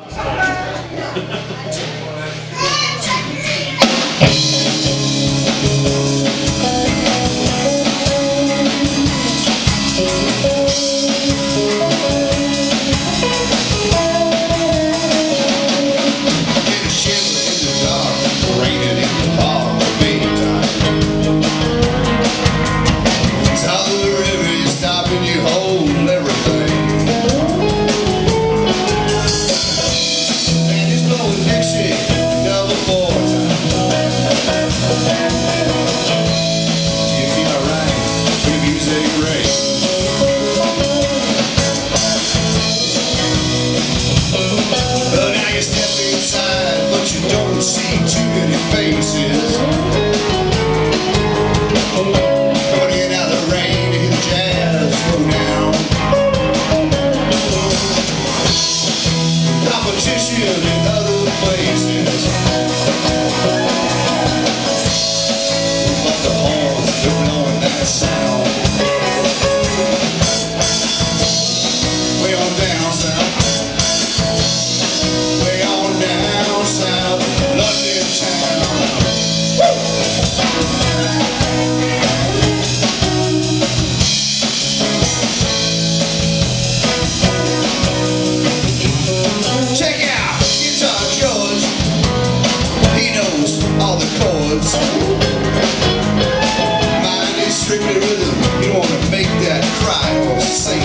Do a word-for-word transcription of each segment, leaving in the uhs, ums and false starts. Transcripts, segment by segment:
Mine is strictly rhythm. You don't want to make that cry or sing.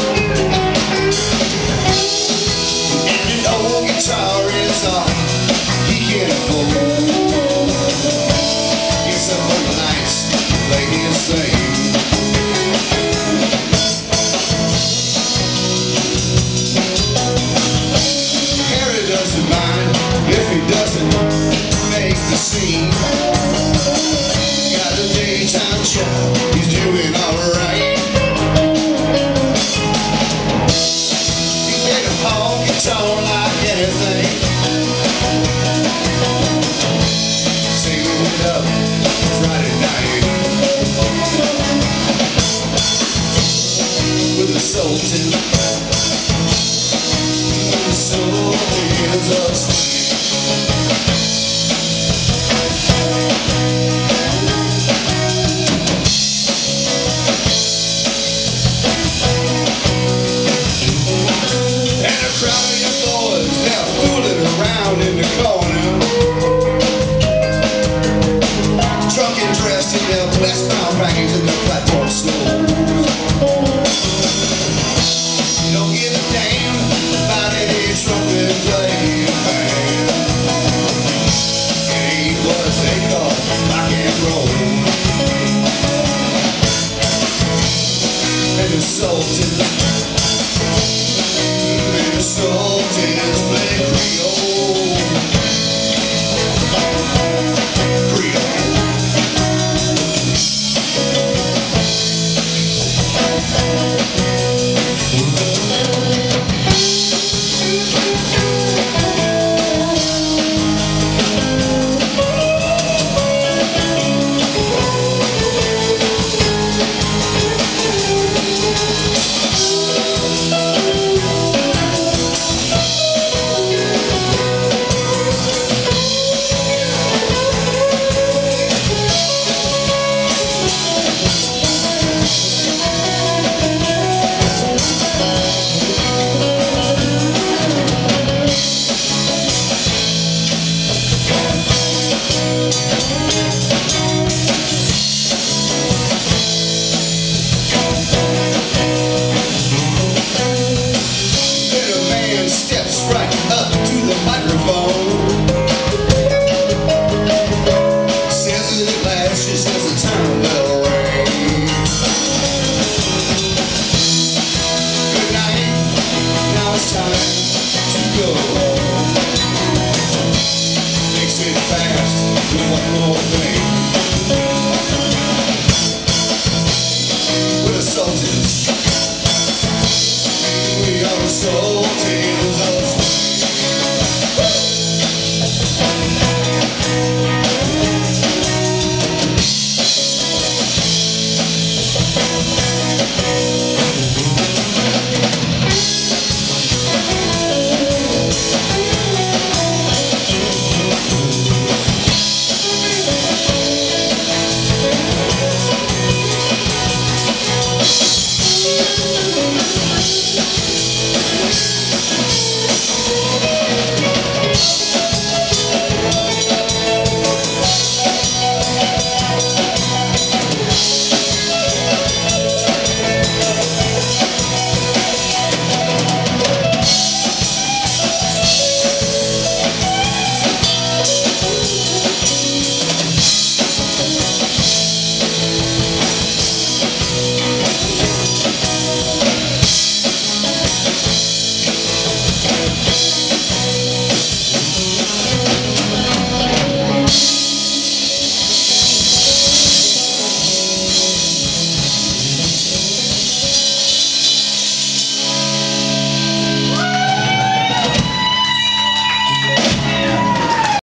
And an old guitar is all he can afford. It's up on the nights to play his thing. Harry doesn't mind if he doesn't make the scene. Got a daytime job, he's doing alright. He made a whole guitar like anything, singing it up Friday night with the Sultans, with the Sultans of Swing. In the corner, drunk and dressed in their westbound raggings in the platform snow. You don't give a damn about any trumpet playing band. It ain't what they call rock and roll. And the Sultans, and the Sultans play Creole. Steps right up to the microphone.